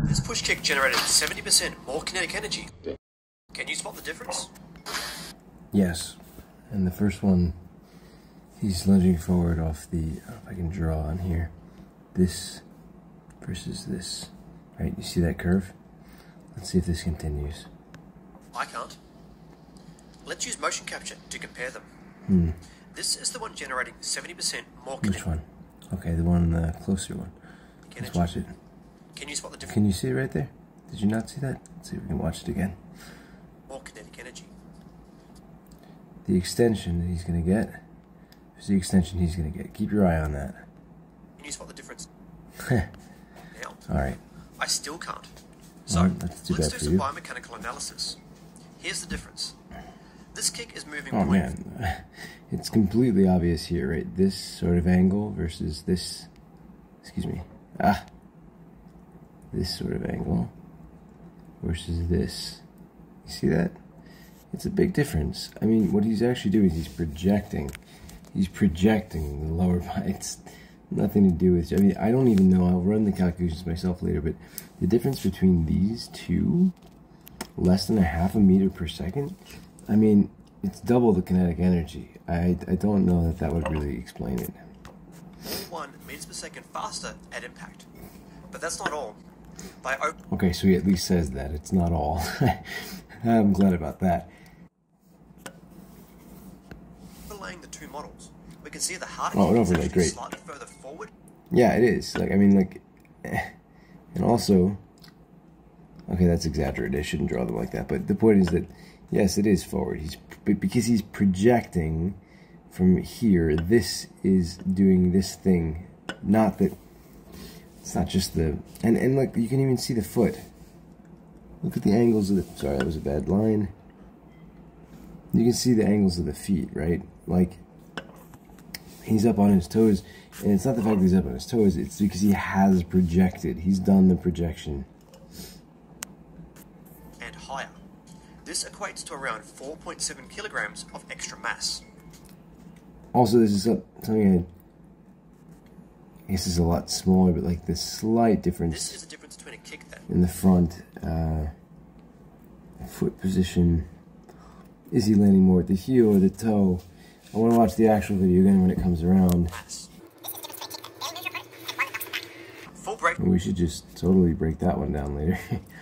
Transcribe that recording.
This push kick generated 70% more kinetic energy. Can you spot the difference? Yes. And the first one, he's lunging forward off the, if I can draw on here, this versus this. Right, you see that curve? Let's see if this continues. I can't. Let's use motion capture to compare them. This is the one generating 70% more kinetic. Which one? Okay, the one, the closer one. Let's watch it. Can you spot the difference? Can you see it right there? Did you not see that? Let's see if we can watch it again. More kinetic energy. The extension that he's going to get is the extension he's going to get. Keep your eye on that. Can you spot the difference? Now, Alright. I still can't. So, that's too let's bad do for some you. biomechanical analysis. Here's the difference. This kick is moving Oh away. man, it's completely obvious here, right? This sort of angle versus this, excuse me, this sort of angle versus this. You see that? It's a big difference. I mean, what he's actually doing is he's projecting. He's projecting the lower body. It's nothing to do with, I mean, I don't even know. I'll run the calculations myself later, but the difference between these two, less than a half a meter per second, I mean, it's double the kinetic energy. I don't know that that would really explain it. 1 meters per second faster at impact. But that's not all. By Okay, so he at least says that. It's not all. I'm glad about that. overlaying the two models, we can see the harder Oh, an kick is overlay, actually great. slightly further forward. Yeah, it is. Like, I mean, like, and also, okay, that's exaggerated. I shouldn't draw them like that. But the point is that, yes, it is forward. Because he's projecting from here. This is doing this thing. Not that, it's not just the, and look, you can even see the foot. Look at the angles of the, sorry, that was a bad line. You can see the angles of the feet, right? Like, he's up on his toes, and it's not the fact that he's up on his toes, it's because he has projected. He's done the projection. And higher. This equates to around 4.7 kilograms of extra mass. Also, this is something I guess is a lot smaller, but like this slight difference. This is the difference between a kick then. In the front, foot position. Is he landing more at the heel or the toe? I want to watch the actual video again when it comes around. Mass. Full break. And we should just totally break that one down later.